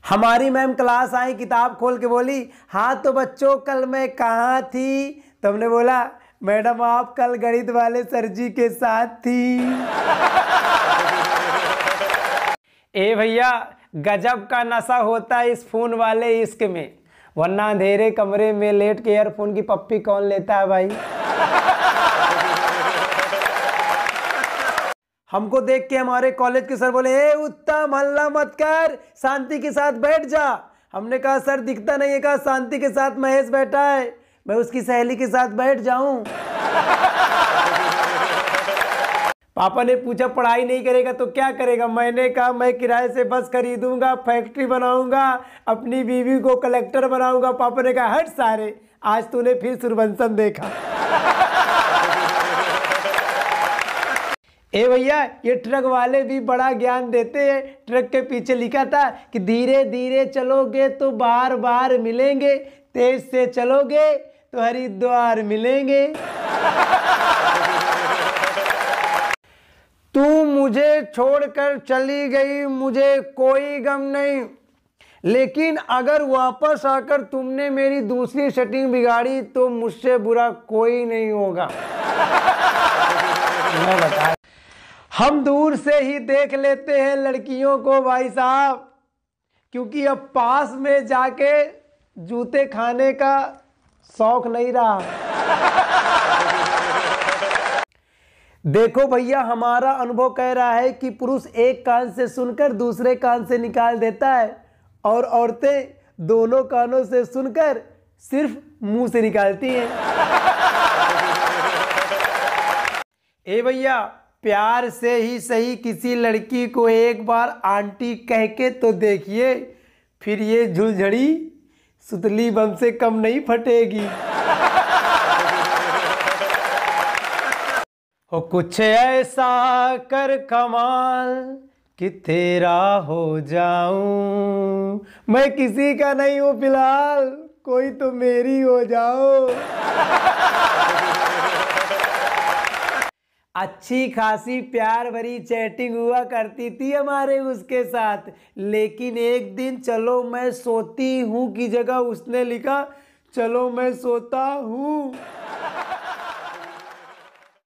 हमारी ma'am class आई, किताब खोल के बोली, हाँ तो बच्चों कल मैं कहाँ थी? तो हमने बोला, मैडम आप कल गणित वाले सर जी के साथ थी। ए भैया, गजब का नशा होता है इस फोन वाले इश्क में, वरना अंधेरे कमरे में लेट के ईयरफोन की पप्पी कौन लेता है भाई। हमको देख के हमारे कॉलेज के सर बोले, ए उत्तम हल्ला मत कर, शांति के साथ बैठ जा। हमने कहा सर दिखता नहीं है। कहा शांति के साथ महेश बैठा है, मैं उसकी सहेली के साथ बैठ जाऊं। पापा ने पूछा पढ़ाई नहीं करेगा तो क्या करेगा? मैंने कहा मैं किराए से बस खरीदूंगा, फैक्ट्री बनाऊंगा, अपनी बीवी को कलेक्टर बनाऊंगा। पापा ने कहा हट सारे, आज तूने फिर सूर्यवंशम देखा। ए भैया, ये ट्रक वाले भी बड़ा ज्ञान देते हैं। ट्रक के पीछे लिखा था कि धीरे धीरे चलोगे तो बार बार मिलेंगे, तेज से चलोगे तो हरिद्वार मिलेंगे। तू मुझे छोड़कर चली गई, मुझे कोई गम नहीं, लेकिन अगर वापस आकर तुमने मेरी दूसरी सेटिंग बिगाड़ी तो मुझसे बुरा कोई नहीं होगा। मैं बता, हम दूर से ही देख लेते हैं लड़कियों को भाई साहब, क्योंकि अब पास में जाके जूते खाने का शौक नहीं रहा। देखो भैया, हमारा अनुभव कह रहा है कि पुरुष एक कान से सुनकर दूसरे कान से निकाल देता है, और औरतें दोनों कानों से सुनकर सिर्फ मुंह से निकालती हैं। ए भैया, प्यार से ही सही किसी लड़की को एक बार आंटी कह के तो देखिए, फिर ये झुलझड़ी सुतली बम से कम नहीं फटेगी। हो कुछ ऐसा कर कमाल कि तेरा हो जाऊं, मैं किसी का नहीं हूं फिलहाल, कोई तो मेरी हो जाओ। अच्छी खासी प्यार भरी चैटिंग हुआ करती थी हमारे उसके साथ, लेकिन एक दिन चलो मैं सोती हूँ की जगह उसने लिखा चलो मैं सोता हूँ।